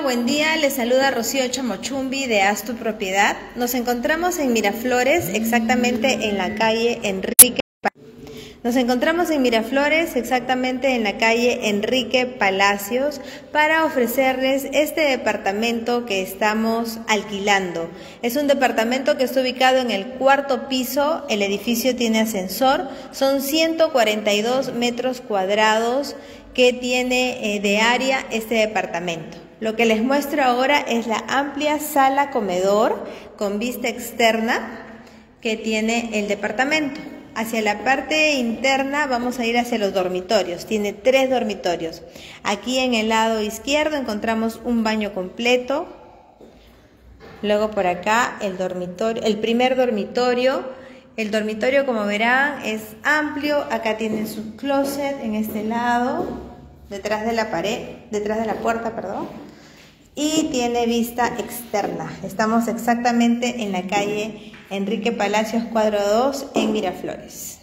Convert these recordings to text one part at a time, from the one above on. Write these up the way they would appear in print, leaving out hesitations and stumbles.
buen día. Les saluda Rocío Chamochumbi de Haz tu Propiedad. Nos encontramos en Miraflores, exactamente en la calle Enrique Palacios, para ofrecerles este departamento que estamos alquilando. Es un departamento que está ubicado en el 4º piso, el edificio tiene ascensor, son 142 metros cuadrados que tiene de área este departamento. Lo que les muestro ahora es la amplia sala comedor con vista externa que tiene el departamento. Hacia la parte interna vamos a ir hacia los dormitorios. Tiene 3 dormitorios. Aquí en el lado izquierdo encontramos un baño completo. Luego por acá el primer dormitorio. El dormitorio, como verán, es amplio. Acá tiene su closet en este lado, detrás de la puerta, y tiene vista externa. Estamos exactamente en la calle Enrique Palacios, cuadro 2, en Miraflores.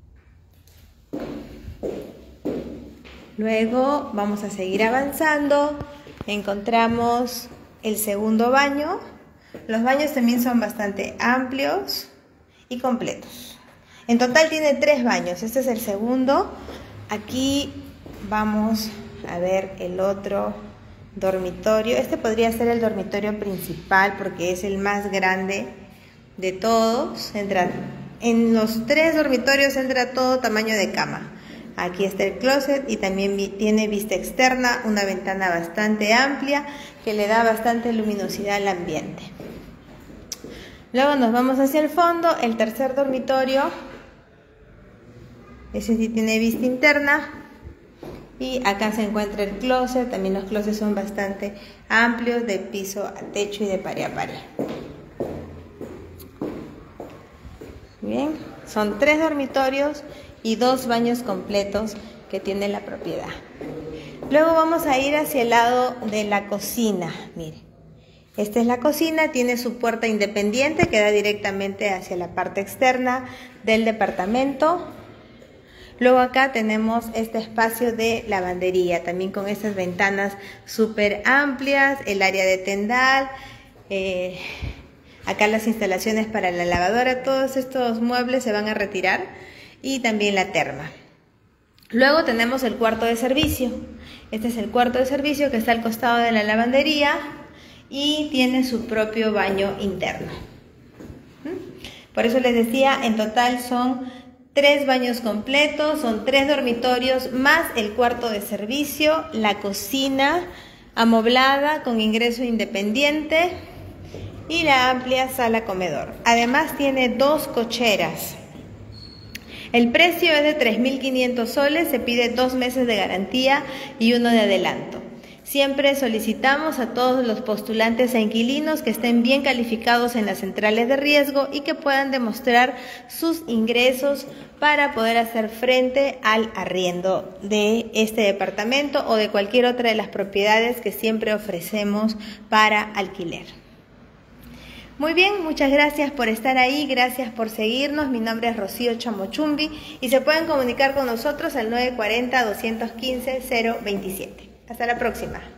Luego vamos a seguir avanzando. Encontramos el segundo baño. Los baños también son bastante amplios y completos. En total tiene 3 baños. Este es el segundo. Aquí vamos a ver el otro dormitorio. Este podría ser el dormitorio principal porque es el más grande de todos. En los 3 dormitorios entra todo tamaño de cama. Aquí está el closet y también tiene vista externa, una ventana bastante amplia que le da bastante luminosidad al ambiente. Luego nos vamos hacia el fondo, el tercer dormitorio. Ese sí tiene vista interna. Y acá se encuentra el closet. También los closets son bastante amplios, de piso a techo y de pared a pared. Bien, son 3 dormitorios y 2 baños completos que tiene la propiedad. Luego vamos a ir hacia el lado de la cocina. Miren, esta es la cocina, tiene su puerta independiente que da directamente hacia la parte externa del departamento. Luego acá tenemos este espacio de lavandería, también con estas ventanas súper amplias, el área de tendal, acá las instalaciones para la lavadora. Todos estos muebles se van a retirar y también la terma. Luego tenemos el cuarto de servicio. Este es el cuarto de servicio que está al costado de la lavandería y tiene su propio baño interno. Por eso les decía, en total son 3 baños completos, son 3 dormitorios más el cuarto de servicio, la cocina amoblada con ingreso independiente y la amplia sala comedor. Además tiene 2 cocheras. El precio es de 3.500 soles, se pide 2 meses de garantía y 1 de adelanto. Siempre solicitamos a todos los postulantes a inquilinos que estén bien calificados en las centrales de riesgo y que puedan demostrar sus ingresos para poder hacer frente al arriendo de este departamento o de cualquier otra de las propiedades que siempre ofrecemos para alquiler. Muy bien, muchas gracias por estar ahí, gracias por seguirnos. Mi nombre es Rocío Chamochumbi y se pueden comunicar con nosotros al 940-215-027. Hasta la próxima.